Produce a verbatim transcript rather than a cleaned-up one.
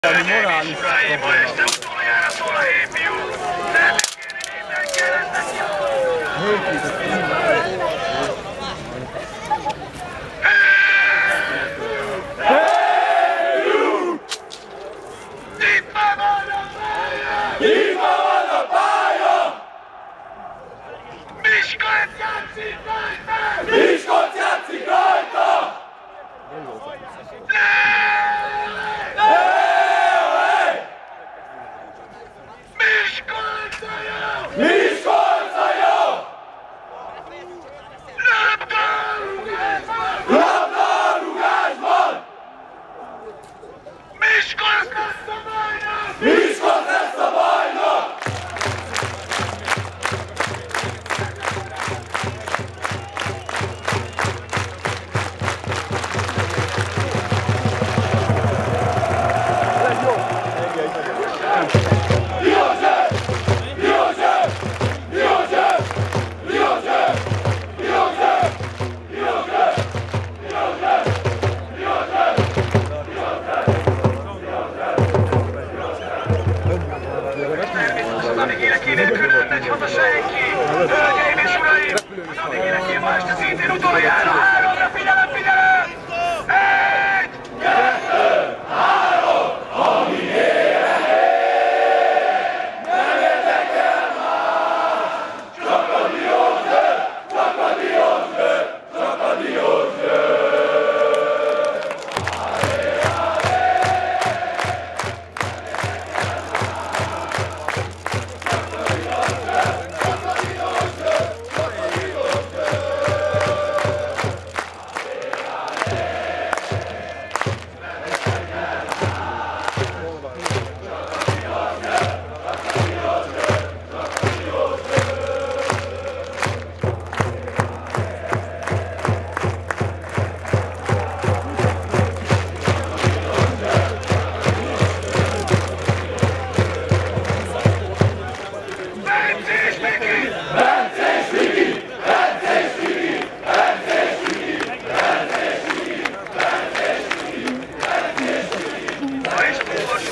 Morális probléma. Este utoljára szól a hétfiú! Nem kérni mindenki jelentek Itt már van a pálya! Itt már van a pálya! Miskolc játszik rajta! Miskolc játszik rajta! Miskolc a jó! Miskolc a jó! Labdarúgásban! Labdarúgásban! Miskolc lesz a bajnok! Miskolc lesz a bajnok! Hölgyeim és uraim! Az Adigének ma este szintén utoljára! Háromra figyelem, figyelem! Egy! Kettő! Három! Ami élet ég! Nem érdekel más! Csak a Diósgyő! Csak a Diósgyő! Csak a Diósgyő! Állé, állé! Let's go!